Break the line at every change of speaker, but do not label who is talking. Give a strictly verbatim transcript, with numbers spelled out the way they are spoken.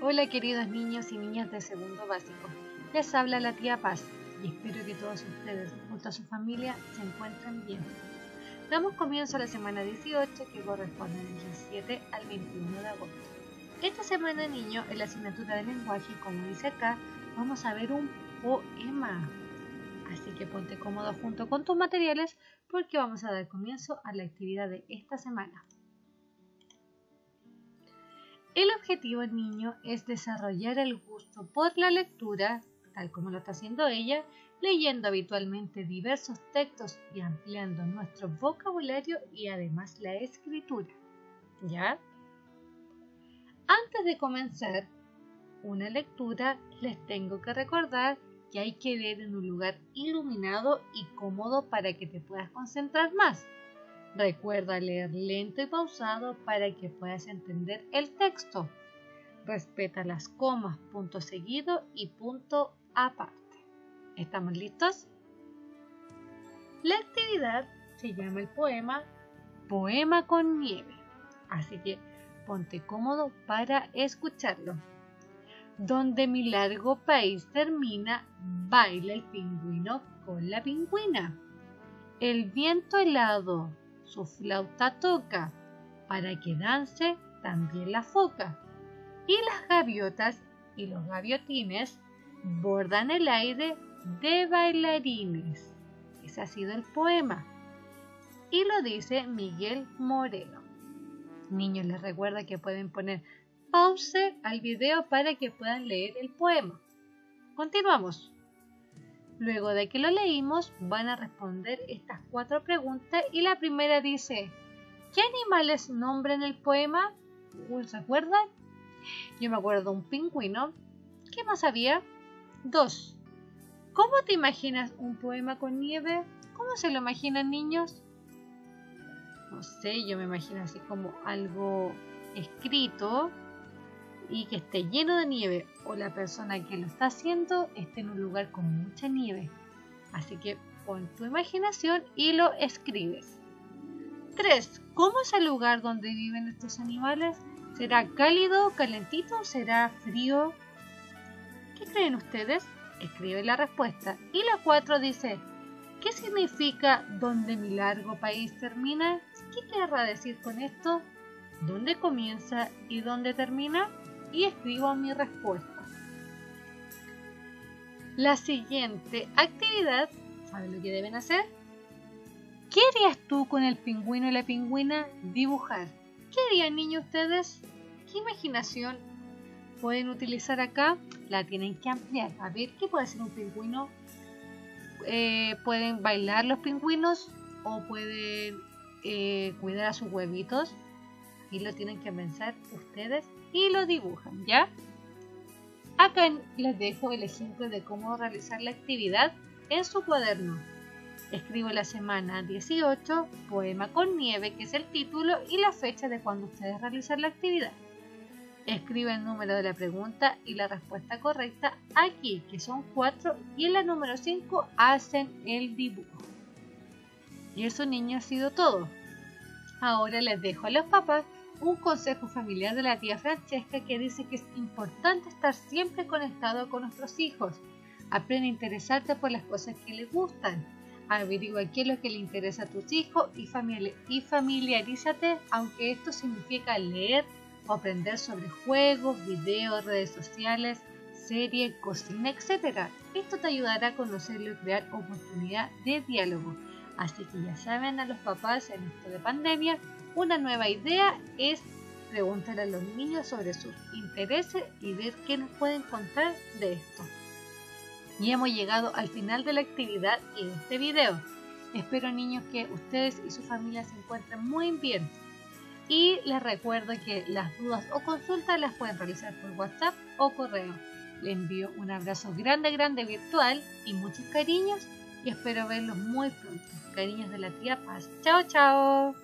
Hola queridos niños y niñas de segundo básico, les habla la tía Paz y espero que todos ustedes junto a su familia se encuentren bien. Damos comienzo a la semana dieciocho que corresponde del diecisiete al veintiuno de agosto. Esta semana, niño, en la asignatura de lenguaje, como dice acá, vamos a ver un poema. Así que ponte cómodo junto con tus materiales porque vamos a dar comienzo a la actividad de esta semana. El objetivo, niño, es desarrollar el gusto por la lectura, tal como lo está haciendo ella, leyendo habitualmente diversos textos y ampliando nuestro vocabulario y además la escritura. ¿Ya? Antes de comenzar una lectura, les tengo que recordar que hay que leer en un lugar iluminado y cómodo para que te puedas concentrar más. Recuerda leer lento y pausado para que puedas entender el texto. Respeta las comas, punto seguido y punto aparte. ¿Estamos listos? La actividad se llama el poema Poema con nieve. Así que ponte cómodo para escucharlo. Donde mi largo país termina, baila el pingüino con la pingüina. El viento helado su flauta toca, para que dance también la foca. Y las gaviotas y los gaviotines bordan el aire de bailarines. Ese ha sido el poema. Y lo dice Miguel Moreno. Niños, les recuerda que pueden poner pause al video para que puedan leer el poema. Continuamos. Luego de que lo leímos, van a responder estas cuatro preguntas y la primera dice: ¿qué animales nombran el poema? ¿Se acuerdan? Yo me acuerdo de un pingüino. ¿Qué más había? Dos. ¿Cómo te imaginas un poema con nieve? ¿Cómo se lo imaginan, niños? No sé, yo me imagino así como algo escrito y que esté lleno de nieve, o la persona que lo está haciendo esté en un lugar con mucha nieve. Así que pon tu imaginación y lo escribes. tres. ¿Cómo es el lugar donde viven estos animales? ¿Será cálido, calentito? ¿Será frío? ¿Qué creen ustedes? Escribe la respuesta. Y la cuatro dice: ¿qué significa donde mi largo país termina? ¿Qué querrá decir con esto? ¿Dónde comienza y dónde termina? Y escribo mi respuesta. La siguiente actividad, ¿saben lo que deben hacer? ¿Qué harías tú con el pingüino y la pingüina? Dibujar. ¿Qué harían, niños, ustedes? ¿Qué imaginación pueden utilizar acá? La tienen que ampliar. A ver, ¿qué puede hacer un pingüino? Eh, pueden bailar los pingüinos o pueden eh, cuidar a sus huevitos. Y lo tienen que pensar ustedes y lo dibujan, ¿ya? Acá les dejo el ejemplo de cómo realizar la actividad en su cuaderno. Escribo la semana dieciocho, poema con nieve, que es el título, y la fecha de cuando ustedes realizan la actividad. Escribe el número de la pregunta y la respuesta correcta aquí, que son cuatro, y en la número cinco hacen el dibujo. Y eso, niños, ha sido todo. Ahora les dejo a los papás un consejo familiar de la tía Francesca, que dice que es importante estar siempre conectado con nuestros hijos. Aprende a interesarte por las cosas que les gustan. Averigua qué es lo que le interesa a tus hijos y, famili y familiarízate, aunque esto significa leer o aprender sobre juegos, videos, redes sociales, series, cocina, etcétera. Esto te ayudará a conocerlo y crear oportunidad de diálogo. Así que ya saben, a los papás en esto de pandemia, una nueva idea es preguntar a los niños sobre sus intereses y ver qué nos pueden contar de esto. Y hemos llegado al final de la actividad y de este video. Espero, niños, que ustedes y su familia se encuentren muy bien. Y les recuerdo que las dudas o consultas las pueden realizar por WhatsApp o correo. Les envío un abrazo grande, grande virtual y muchos cariños. Y espero verlos muy pronto. Cariños de la tía Paz. Chao, chao.